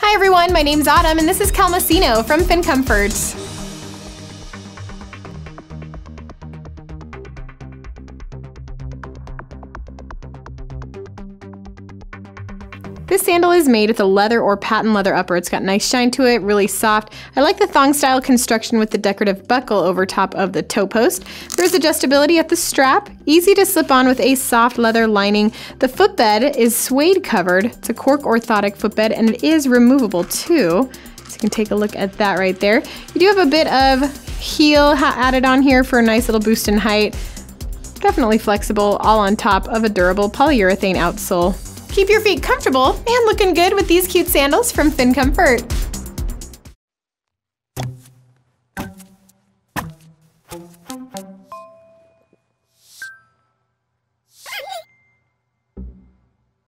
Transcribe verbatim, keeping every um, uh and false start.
Hi everyone, my name's Autumn and this is Calmasino from FinComfort. This sandal is made with a leather or patent leather upper. It's got nice shine to it, really soft. I like the thong style construction with the decorative buckle over top of the toe post. There's adjustability at the strap, easy to slip on with a soft leather lining. The footbed is suede covered. It's a cork orthotic footbed and it is removable too. So you can take a look at that right there. You do have a bit of heel added on here for a nice little boost in height. Definitely flexible, all on top of a durable polyurethane outsole. Keep your feet comfortable and looking good with these cute sandals from FinComfort.